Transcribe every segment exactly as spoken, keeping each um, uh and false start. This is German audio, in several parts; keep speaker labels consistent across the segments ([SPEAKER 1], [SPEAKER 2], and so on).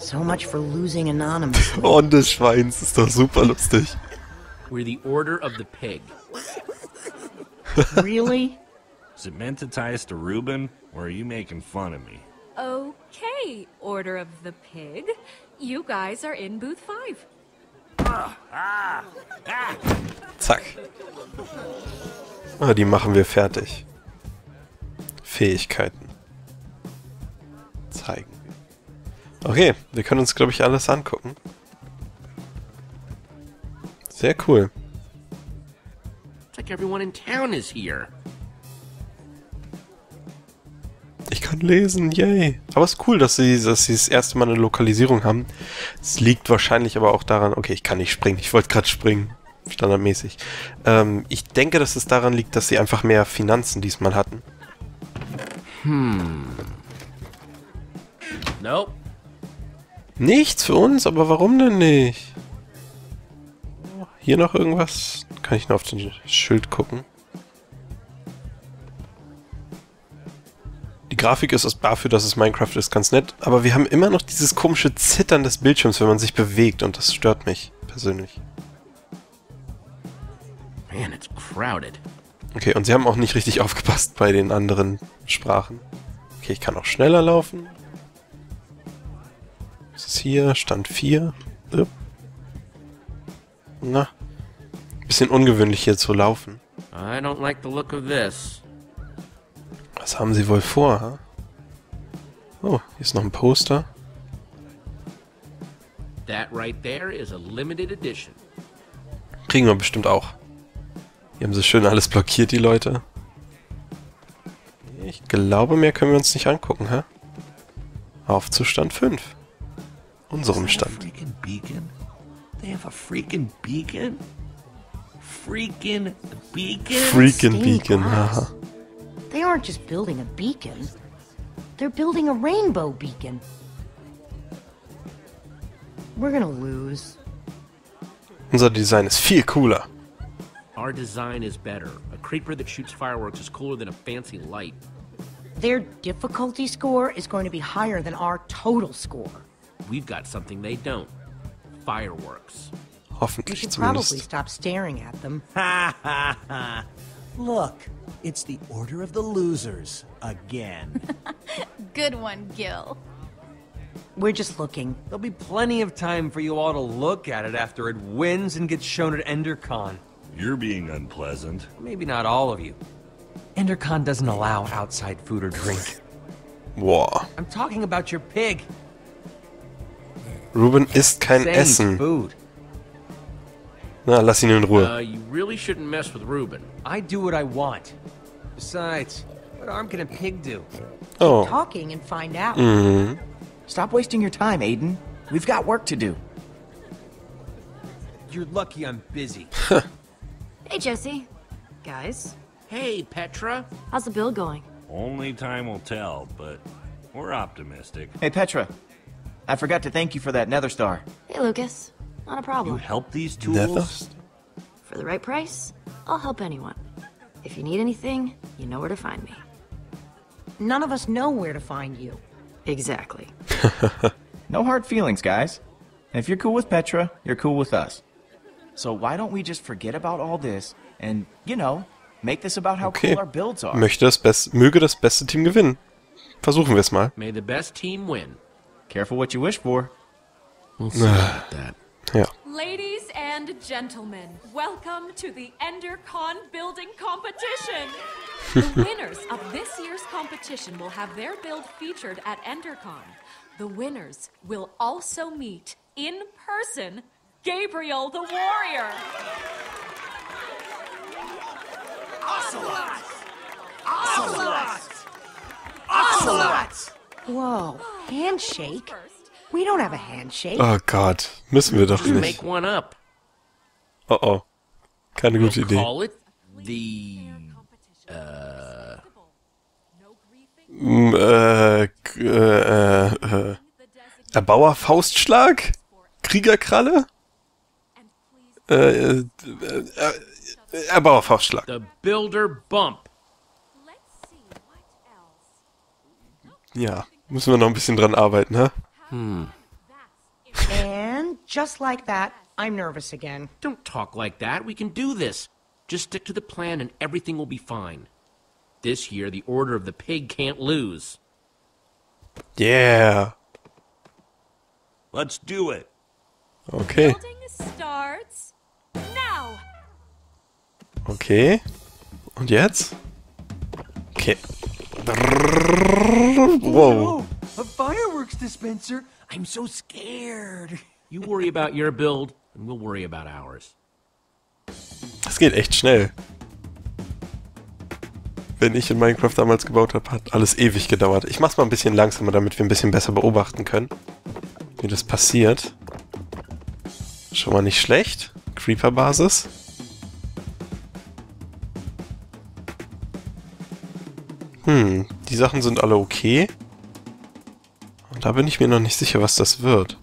[SPEAKER 1] So much for losing anonymously.
[SPEAKER 2] Horn des Schweins ist doch super lustig.
[SPEAKER 3] We're the Order of the Pig.
[SPEAKER 1] Really?
[SPEAKER 4] Is it meant to tie us to Reuben, or are you making fun of me?
[SPEAKER 5] Okay, Order of the Pig. You guys are in booth five.
[SPEAKER 2] Zack. Ah, die machen wir fertig. Fähigkeiten. Zeigen. Okay, wir können uns, glaube ich, alles angucken. Sehr cool.
[SPEAKER 3] It's like everyone in town is here.
[SPEAKER 2] Ich kann lesen, yay. Aber es ist cool, dass sie, dass sie das erste Mal eine Lokalisierung haben. Es liegt wahrscheinlich aber auch daran... Okay, ich kann nicht springen. Ich wollte gerade springen. Standardmäßig. Ähm, ich denke, dass es daran liegt, dass sie einfach mehr Finanzen diesmal hatten.
[SPEAKER 3] Hm. Nope.
[SPEAKER 2] Nichts für uns? Aber warum denn nicht? Hier noch irgendwas? Kann ich nur auf den Schild gucken. Die Grafik ist dafür, dass es Minecraft ist, ganz nett. Aber wir haben immer noch dieses komische Zittern des Bildschirms, wenn man sich bewegt. Und das stört mich persönlich.
[SPEAKER 3] Man, it's crowded.
[SPEAKER 2] Okay, und sie haben auch nicht richtig aufgepasst bei den anderen Sprachen. Okay, ich kann auch schneller laufen. Was ist hier? Stand vier. Äh. Na. Bisschen ungewöhnlich hier zu laufen.
[SPEAKER 3] I don't like the look of this.
[SPEAKER 2] Was haben sie wohl vor, ha? Oh, hier ist noch ein Poster.
[SPEAKER 3] That right there is a limited edition.
[SPEAKER 2] Kriegen wir bestimmt auch. Hier haben sie schön alles blockiert, die Leute. Ich glaube, mehr können wir uns nicht angucken, hä? Auf zu Stand fünf. Unserem Stand.
[SPEAKER 4] Freaking beacon? They have a freaking beacon? Freaking beacon?
[SPEAKER 2] Freaking
[SPEAKER 1] Stained
[SPEAKER 2] Beacon,
[SPEAKER 1] glass.
[SPEAKER 2] haha.
[SPEAKER 1] They aren't just building a beacon. They're building a rainbow beacon. We're gonna lose.
[SPEAKER 2] Unser Design ist viel cooler.
[SPEAKER 3] Our design is better. A creeper that shoots fireworks is cooler than a fancy light.
[SPEAKER 1] Their difficulty score is going to be higher than our total score.
[SPEAKER 3] We've got something they don't. Fireworks.
[SPEAKER 1] You
[SPEAKER 2] Hoffentlich
[SPEAKER 1] should probably
[SPEAKER 2] zumindest.
[SPEAKER 1] stop staring at them.
[SPEAKER 6] Ha ha ha! Look, it's the Order of the Losers again.
[SPEAKER 5] Good one, Gil.
[SPEAKER 1] We're just looking.
[SPEAKER 7] There'll be plenty of time for you all to look at it after it wins and gets shown at EnderCon.
[SPEAKER 4] You're being unpleasant.
[SPEAKER 7] Maybe not all of you. EnderCon doesn't allow outside food or drink.
[SPEAKER 2] Boah.
[SPEAKER 7] I'm talking about your pig.
[SPEAKER 2] Ruben isst kein
[SPEAKER 7] Same
[SPEAKER 2] Essen.
[SPEAKER 7] food.
[SPEAKER 2] Na, lass ihn in Ruhe.
[SPEAKER 3] Uh, you really shouldn't mess with Reuben.
[SPEAKER 7] I do what I want. Besides, what harm can a pig do?
[SPEAKER 2] Oh.
[SPEAKER 1] Talking and find out.
[SPEAKER 2] Mhm.
[SPEAKER 6] Stop wasting your time, Aiden. We've got work to do.
[SPEAKER 7] You're lucky I'm busy.
[SPEAKER 5] Hey, Jesse. Guys,
[SPEAKER 3] Hey, Petra.
[SPEAKER 5] how's the build going?
[SPEAKER 4] Only time will tell, but we're optimistic.
[SPEAKER 6] Hey, Petra. I forgot to thank you for that Nether Star.
[SPEAKER 5] Hey, Lucas. Not a
[SPEAKER 4] You
[SPEAKER 5] problem.
[SPEAKER 4] help these tools?
[SPEAKER 2] Nether?
[SPEAKER 5] For the right price, I'll help anyone. If you need anything, you know where to find me.
[SPEAKER 1] None of us know where to find you.
[SPEAKER 5] Exactly.
[SPEAKER 6] No hard feelings, guys. And if you're cool with Petra, you're cool with us. So why don't we just forget about all this and, you know, make this about how
[SPEAKER 2] Okay.
[SPEAKER 6] cool our builds are?
[SPEAKER 2] Möchte das Best möge das beste Team gewinnen. Versuchen wir es mal.
[SPEAKER 3] May the best team win.
[SPEAKER 6] Careful what you wish for.
[SPEAKER 3] We'll see about that.
[SPEAKER 2] Ja.
[SPEAKER 5] Ladies and gentlemen, welcome to the EnderCon building competition. The winners of this year's competition will have their build featured at EnderCon. The winners will also meet in person Gabriel the Warrior.
[SPEAKER 1] Whoa, handshake? We don't have a handshake.
[SPEAKER 2] Oh Gott. Müssen wir doch
[SPEAKER 3] You
[SPEAKER 2] nicht.
[SPEAKER 3] make one up.
[SPEAKER 2] Oh oh. Keine gute Idee.
[SPEAKER 3] Call it the
[SPEAKER 2] Mm, äh, k- äh, äh, Erbauer Faustschlag? Kriegerkralle? Äh, äh, äh, Erbauer Faustschlag.
[SPEAKER 3] the Builder Bump.
[SPEAKER 2] Ja, müssen wir noch ein bisschen dran arbeiten, hä?
[SPEAKER 8] Just like that, I'm nervous again.
[SPEAKER 3] Don't talk like that. We can do this. Just stick to the plan and everything will be fine. This year, the Order of the Pig can't lose.
[SPEAKER 2] Yeah.
[SPEAKER 4] Let's do it.
[SPEAKER 2] Okay.
[SPEAKER 5] Building starts now.
[SPEAKER 2] Okay. Und jetzt? Okay. Wow.
[SPEAKER 7] A fireworks dispenser? I'm so scared.
[SPEAKER 3] You worry about your build, and we'll worry about ours.
[SPEAKER 2] Das geht echt schnell. Wenn ich in Minecraft damals gebaut habe, hat alles ewig gedauert. Ich mach's mal ein bisschen langsamer, damit wir ein bisschen besser beobachten können, wie das passiert. Schon mal nicht schlecht. Creeper-Basis. Hm, die Sachen sind alle okay. Und da bin ich mir noch nicht sicher, was das wird.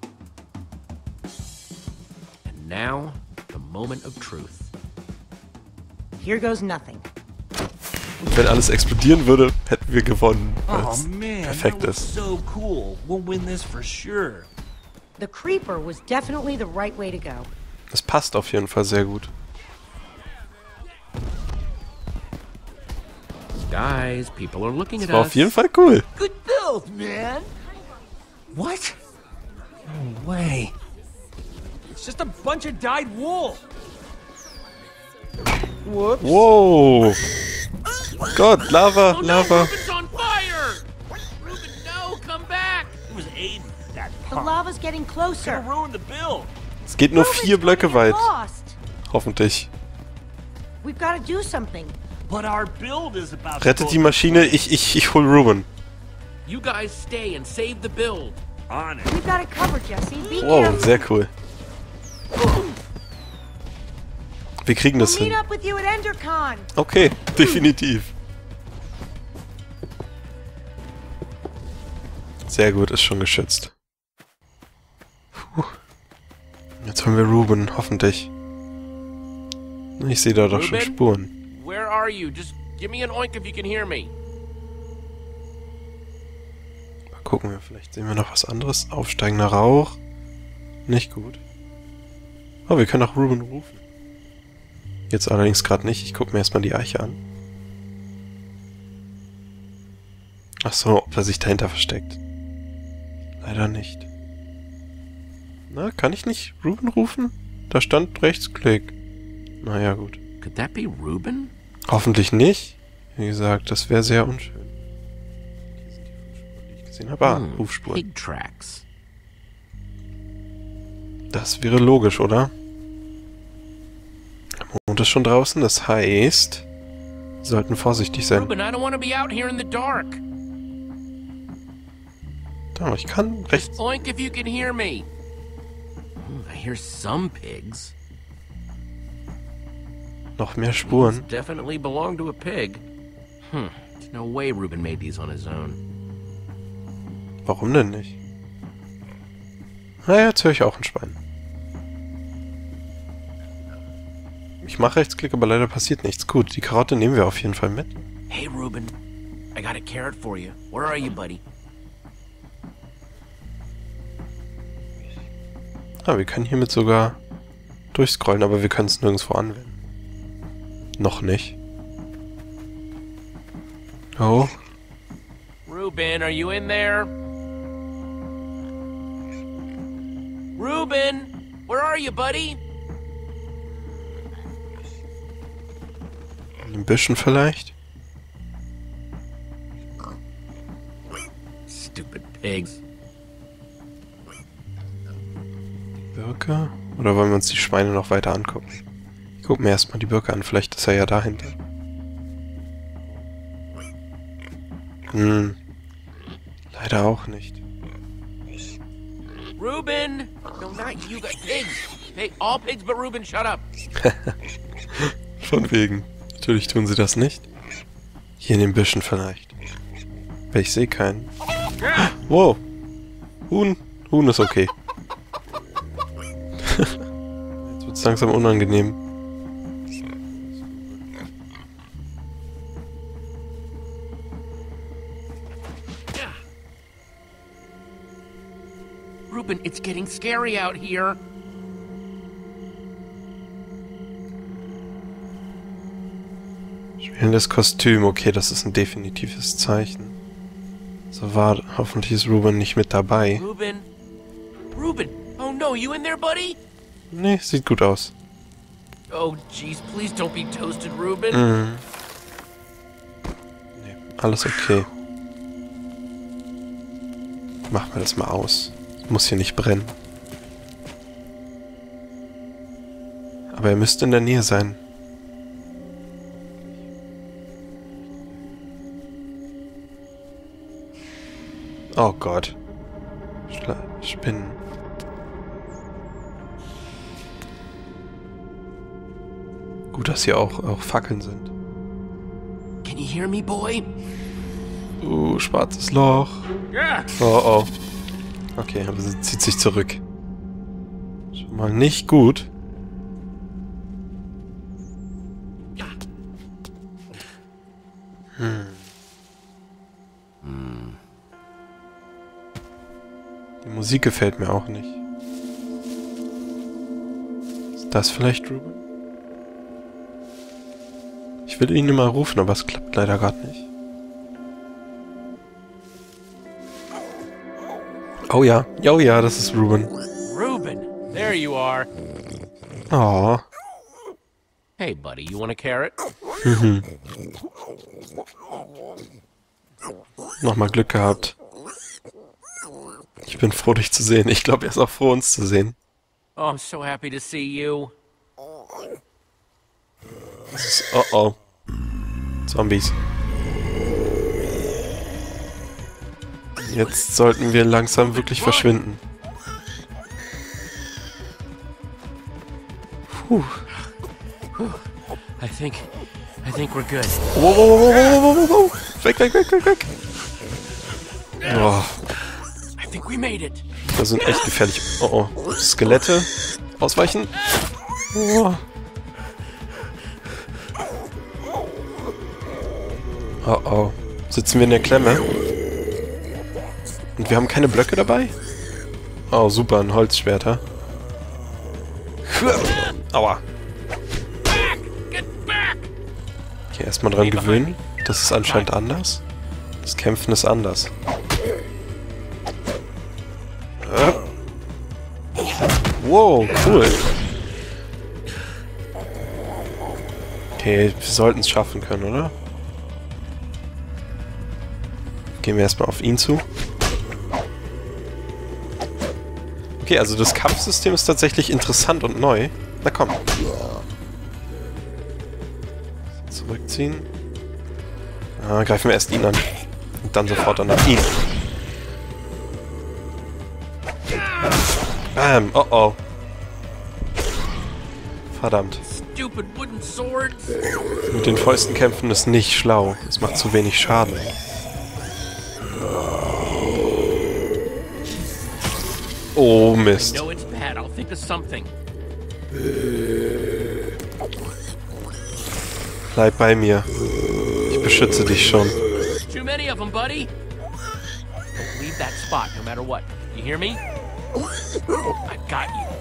[SPEAKER 3] And now, the moment of truth.
[SPEAKER 8] Here goes nothing.
[SPEAKER 2] Wenn alles explodieren würde, hätten wir gewonnen.
[SPEAKER 4] Oh
[SPEAKER 2] Weil's
[SPEAKER 4] man,
[SPEAKER 2] perfekt
[SPEAKER 4] that was
[SPEAKER 2] ist.
[SPEAKER 4] so cool. We'll win this for sure.
[SPEAKER 8] The creeper was definitely the right way to go.
[SPEAKER 2] Das passt auf jeden Fall sehr gut.
[SPEAKER 3] Guys, people are looking
[SPEAKER 2] Das
[SPEAKER 3] at
[SPEAKER 2] war
[SPEAKER 3] us.
[SPEAKER 2] auf jeden Fall cool.
[SPEAKER 7] Good build, man. What? No way. It's just a bunch of dyed wool. Whoops.
[SPEAKER 2] Wow. Gott, Lava,
[SPEAKER 3] Oh no,
[SPEAKER 2] Lava.
[SPEAKER 3] Ruben's on fire! Ruben, no, come back!
[SPEAKER 4] It was Aiden, that
[SPEAKER 8] The
[SPEAKER 4] punk.
[SPEAKER 8] lava's getting closer.
[SPEAKER 4] Gonna ruin the build.
[SPEAKER 2] Es geht nur
[SPEAKER 8] Ruben's
[SPEAKER 2] vier
[SPEAKER 8] gonna
[SPEAKER 2] Blöcke
[SPEAKER 8] get
[SPEAKER 2] weit.
[SPEAKER 8] lost.
[SPEAKER 2] Hoffentlich.
[SPEAKER 8] We've got to do something.
[SPEAKER 4] But our build is about to
[SPEAKER 2] Rettet
[SPEAKER 4] go
[SPEAKER 2] die Maschine, ich, ich, ich hol Ruben.
[SPEAKER 3] You guys stay and save the build.
[SPEAKER 4] on it.
[SPEAKER 8] We've got it covered, Jesse. Be
[SPEAKER 2] Wow,
[SPEAKER 8] careful.
[SPEAKER 2] sehr cool. Wir kriegen das
[SPEAKER 8] We'll meet
[SPEAKER 2] hin.
[SPEAKER 8] up with you at EnderCon.
[SPEAKER 2] Okay, definitiv. Sehr gut, ist schon geschützt. Puh. Jetzt haben wir Ruben, hoffentlich. Ich sehe da doch schon
[SPEAKER 3] Ruben?
[SPEAKER 2] Spuren.
[SPEAKER 3] Where are you? Just give me an oink if you can hear me.
[SPEAKER 2] Mal gucken wir, vielleicht sehen wir noch was anderes. Aufsteigender Rauch. Nicht gut. Oh, wir können auch Ruben rufen. Jetzt allerdings gerade nicht. Ich gucke mir erstmal die Eiche an. Ach so, ob er sich dahinter versteckt. Leider nicht. Na, kann ich nicht Ruben rufen? Da stand Rechtsklick. Naja, gut.
[SPEAKER 3] Could that be Ruben?
[SPEAKER 2] Hoffentlich nicht. Wie gesagt, das wäre sehr unschön. Hier sind die Hufspuren, die ich gesehen habe. Ah,
[SPEAKER 3] Hmm,
[SPEAKER 2] Hufspuren.
[SPEAKER 3] Pig tracks.
[SPEAKER 2] Das wäre logisch, oder? Der Mond ist schon draußen, das heißt, wir sollten vorsichtig sein.
[SPEAKER 3] Ruben, I don't want to be out here in the dark.
[SPEAKER 2] Da, ich kann rechts.
[SPEAKER 3] Oink if you can hear me. Hmm, I hear some pigs.
[SPEAKER 2] Noch mehr Spuren.
[SPEAKER 3] These definitely belong to a pig. Hmm. There's no way Ruben made these on his own.
[SPEAKER 2] Warum denn nicht? Naja, jetzt höre ich auch ein Schwein. Ich mache Rechtsklick, aber leider passiert nichts. Gut, die Karotte nehmen wir auf jeden Fall mit.
[SPEAKER 3] Hey, Ruben. I got a carrot for you. Where are you, buddy?
[SPEAKER 2] Ah, wir können hiermit sogar durchscrollen, aber wir können es nirgendwo anwenden. Noch nicht. Oh.
[SPEAKER 3] Ruben, are you in there? Ruben, where are you, buddy?
[SPEAKER 2] In den Büschen vielleicht?
[SPEAKER 3] Stupid pigs.
[SPEAKER 2] Birke? Oder wollen wir uns die Schweine noch weiter angucken? Ich gucke mir erstmal die Birke an, vielleicht ist er ja dahinter. Hm. Leider auch nicht.
[SPEAKER 3] Ruben! No, not you guys. Pigs! Hey, all pigs but Ruben, shut up!
[SPEAKER 2] Von wegen. Natürlich tun sie das nicht. Hier in den Büschen vielleicht. Aber ich sehe keinen. Wow. Huhn. Huhn ist okay. Jetzt wird's langsam unangenehm.
[SPEAKER 3] Ruben, it's getting scary out here.
[SPEAKER 2] Spielendes Kostüm, okay, das ist ein definitives Zeichen. So war, hoffentlich ist Ruben nicht mit dabei.
[SPEAKER 3] Ruben? Ruben! Oh no, you in there, buddy?
[SPEAKER 2] Nee, sieht gut aus.
[SPEAKER 3] Oh jeez, please don't be toasted, Ruben.
[SPEAKER 2] Mhm. Nee, alles okay. Machen wir das mal aus. Muss hier nicht brennen. Aber er müsste in der Nähe sein. Oh Gott. Schla Spinnen. Gut, dass hier auch, auch Fackeln sind.
[SPEAKER 3] Can you hear me, boy?
[SPEAKER 2] Uh, schwarzes Loch.
[SPEAKER 3] Yeah.
[SPEAKER 2] Oh, oh. Okay, aber sie zieht sich zurück. Schon mal nicht gut. Hm. Hm. Die Musik gefällt mir auch nicht. Ist das vielleicht Ruben? Ich will ihn immer rufen, aber es klappt leider gerade nicht. Oh ja, oh ja, das ist Ruben.
[SPEAKER 3] Ruben, there you are.
[SPEAKER 2] Oh.
[SPEAKER 3] Hey, buddy, you want a carrot?
[SPEAKER 2] Mhm. Nochmal Glück gehabt. Ich bin froh, dich zu sehen. Ich glaube, er ist auch froh, uns zu sehen.
[SPEAKER 3] Oh, I'm so happy to see you.
[SPEAKER 2] Das ist, oh oh. Zombies. Jetzt sollten wir langsam wirklich verschwinden. Puh.
[SPEAKER 3] I think, I think we're good.
[SPEAKER 2] Wow, wow, wow, wow, wow, wow, wow. Weg, weg, weg, weg, weg. Oh,
[SPEAKER 3] I think we made it.
[SPEAKER 2] das sind echt gefährlich. Oh, oh. Skelette. Ausweichen. Oh. Oh, oh. Sitzen wir in der Klemme? Und wir haben keine Blöcke dabei? Oh, super, ein Holzschwerter. Aua. Okay, erstmal dran gewöhnen. Das ist anscheinend anders. Das Kämpfen ist anders. Wow, cool. Okay, wir sollten es schaffen können, oder? Gehen wir erstmal auf ihn zu. Okay, also das Kampfsystem ist tatsächlich interessant und neu. Na komm. Zurückziehen. Ah, greifen wir erst ihn an. Und dann sofort danach ihn. Bam, oh oh. Verdammt.
[SPEAKER 3] Stupid wooden swords.
[SPEAKER 2] Mit den Fäusten kämpfen ist nicht schlau. Es macht zu wenig Schaden. Oh Mist.
[SPEAKER 3] No, it's bad. I'll think of something.
[SPEAKER 2] Bleib bei mir. Ich beschütze dich schon.
[SPEAKER 3] Too many of them, buddy. Don't leave that spot, no matter what. You hear me? I got you.